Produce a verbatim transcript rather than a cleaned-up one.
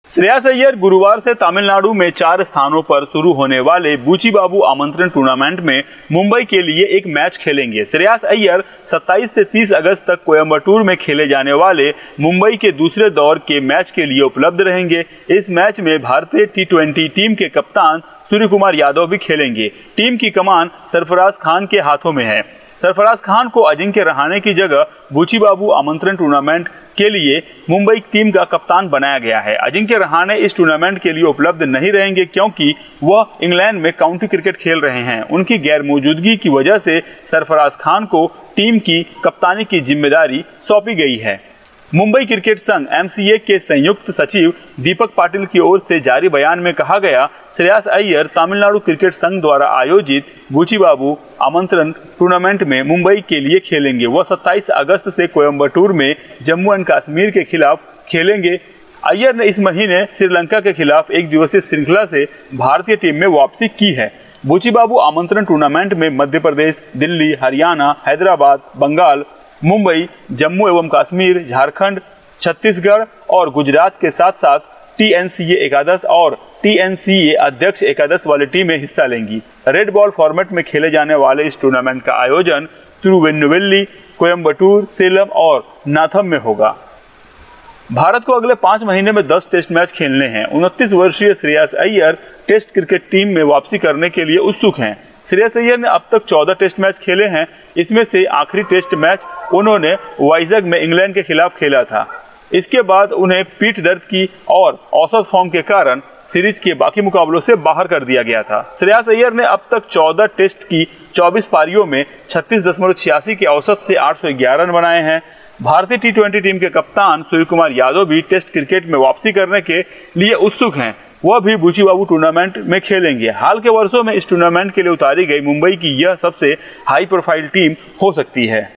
श्रेयस अय्यर गुरुवार से तमिलनाडु में चार स्थानों पर शुरू होने वाले बुचीबाबू आमंत्रण टूर्नामेंट में मुंबई के लिए एक मैच खेलेंगे। श्रेयस अय्यर सत्ताईस से तीस अगस्त तक कोयंबटूर में खेले जाने वाले मुंबई के दूसरे दौर के मैच के लिए उपलब्ध रहेंगे। इस मैच में भारतीय टी ट्वेंटी टीम के कप्तान सूर्य कुमार यादव भी खेलेंगे। टीम की कमान सरफराज खान के हाथों में है। सरफराज खान को अजिंक्य रहाणे की जगह बुचीबाबू आमंत्रण टूर्नामेंट के लिए मुंबई टीम का कप्तान बनाया गया है। अजिंक्य रहाणे इस टूर्नामेंट के लिए उपलब्ध नहीं रहेंगे क्योंकि वह इंग्लैंड में काउंटी क्रिकेट खेल रहे हैं। उनकी गैर मौजूदगी की वजह से सरफराज खान को टीम की कप्तानी की जिम्मेदारी सौंपी गई है। मुंबई क्रिकेट संघ एम सी ए के संयुक्त सचिव दीपक पाटिल की ओर से जारी बयान में कहा गया, श्रेयस अय्यर तमिलनाडु क्रिकेट संघ द्वारा आयोजित बुचीबाबू आमंत्रण टूर्नामेंट में मुंबई के लिए खेलेंगे। वह सत्ताईस अगस्त से कोयंबटूर में जम्मू एंड कश्मीर के खिलाफ खेलेंगे। अय्यर ने इस महीने श्रीलंका के खिलाफ एक दिवसीय श्रृंखला से भारतीय टीम में वापसी की है। बुचीबाबू आमंत्रण टूर्नामेंट में मध्य प्रदेश, दिल्ली, हरियाणा, हैदराबाद, बंगाल, मुंबई, जम्मू एवं कश्मीर, झारखंड, छत्तीसगढ़ और गुजरात के साथ साथ टी एन सी ए एकादश और टी एन सी ए अध्यक्ष एकादश वाली टीमें हिस्सा लेंगी। रेड बॉल फॉर्मेट में खेले जाने वाले इस टूर्नामेंट का आयोजन तिरुवेन्नुवेल्ली, कोयंबटूर, सेलम और नाथम में होगा। भारत को अगले पांच महीने में दस टेस्ट मैच खेलने हैं। उनतीस वर्षीय Shreyas Iyer test cricket team में वापसी करने के लिए उत्सुक हैं। श्रेयस अय्यर ने अब तक चौदह टेस्ट मैच खेले हैं। इसमें से आखिरी टेस्ट मैच उन्होंने वाइजैग में इंग्लैंड के खिलाफ खेला था। इसके बाद उन्हें पीठ दर्द की और औसत फॉर्म के कारण सीरीज के बाकी मुकाबलों से बाहर कर दिया गया था। श्रेयस अय्यर ने अब तक चौदह टेस्ट की चौबीस पारियों में छत्तीस दशमलव छियासी के औसत से आठ सौ ग्यारह रन बनाए हैं। भारतीय टी ट्वेंटी टीम के कप्तान सूर्य कुमार यादव भी टेस्ट क्रिकेट में वापसी करने के लिए उत्सुक हैं। वह भी बुचीबाबू टूर्नामेंट में खेलेंगे। हाल के वर्षों में इस टूर्नामेंट के लिए उतारी गई मुंबई की यह सबसे हाई प्रोफाइल टीम हो सकती है।